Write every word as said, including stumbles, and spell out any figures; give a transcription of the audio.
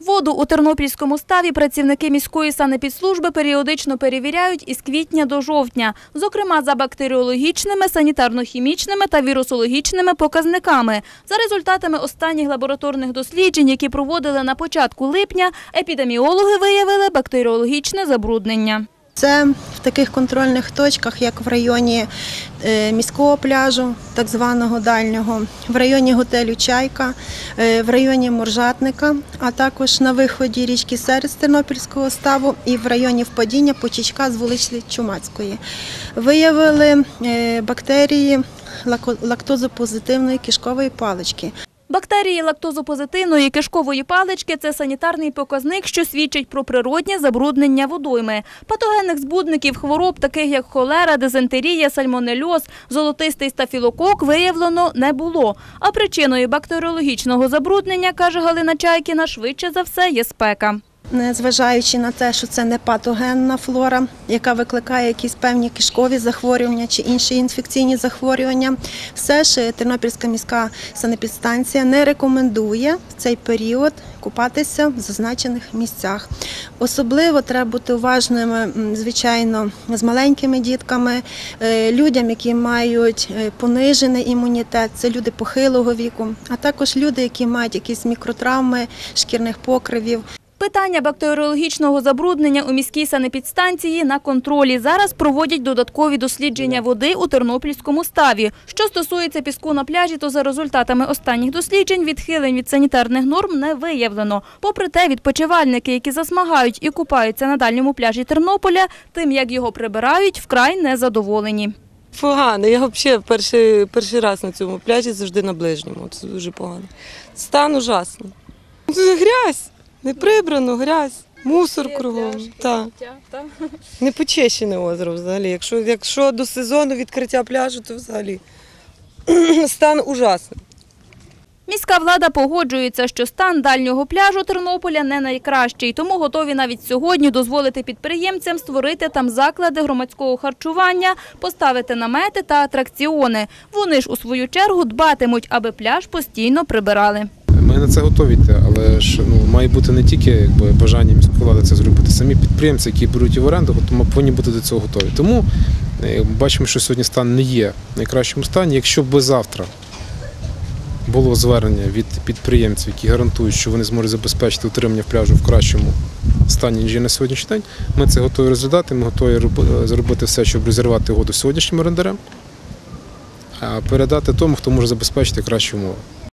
Воду у Тернопільському ставі працівники міської санепідслужби періодично перевіряють із квітня до жовтня, зокрема за бактеріологічними, санітарно-хімічними та вірусологічними показниками. За результатами останніх лабораторних досліджень, які проводили на початку липня, епідеміологи виявили бактеріологічне забруднення. Це в таких контрольних точках, як в районі міського пляжу, так званого дальнього, в районі готелю «Чайка», в районі Моржатника, а також на виході річки Серед з Тернопільського ставу і в районі впадіння Почічка з вулиці Чумацької. Виявили бактерії лактозопозитивної кишкової палички. Бактерії лактозопозитивної кишкової палички – це санітарний показник, що свідчить про природнє забруднення водойми. Патогенних збудників хвороб, таких як холера, дизентерія, сальмонельоз, золотистий стафілокок, виявлено не було. А причиною бактеріологічного забруднення, каже Галина Чайкіна, швидше за все є спека. Незважаючи на те, що це не патогенна флора, яка викликає якісь певні кишкові захворювання чи інші інфекційні захворювання, все ж Тернопільська міська санепідстанція не рекомендує в цей період купатися в зазначених місцях. Особливо треба бути уважними, звичайно, з маленькими дітками, людям, які мають понижений імунітет, це люди похилого віку, а також люди, які мають якісь мікротравми шкірних покривів. Питання бактеріологічного забруднення у міській санепідстанції на контролі. Зараз проводять додаткові дослідження води у Тернопільському ставі. Що стосується піску на пляжі, то за результатами останніх досліджень відхилень від санітарних норм не виявлено. Попри те, відпочивальники, які засмагають і купаються на дальньому пляжі Тернополя, тим, як його прибирають, вкрай незадоволені. Погано. Я взагалі перший, перший раз на цьому пляжі, завжди на ближньому. Це дуже погано. Стан ужасний. Це грязь. Не прибрано, грязь, мусор кругом. Так. Не почищене озеро взагалі. Якщо, якщо до сезону відкриття пляжу, то взагалі стан ужасний. Міська влада погоджується, що стан дальнього пляжу Тернополя не найкращий, тому готові навіть сьогодні дозволити підприємцям створити там заклади громадського харчування, поставити намети та атракціони. Вони ж у свою чергу дбатимуть, аби пляж постійно прибирали. Ми на це готові, але ж ну, має бути не тільки якби, бажання міської влади це зробити, самі підприємці, які беруть її в оренду, ми повинні бути до цього готові. Тому бачимо, що сьогодні стан не є в найкращому стані. Якщо б завтра було звернення від підприємців, які гарантують, що вони зможуть забезпечити утримання пляжу в кращому стані, ніж є на сьогоднішній день, ми це готові розглядати, ми готові зробити все, щоб розірвати угоду з сьогоднішнім орендарем, а передати тому, хто може забезпечити кращі умови.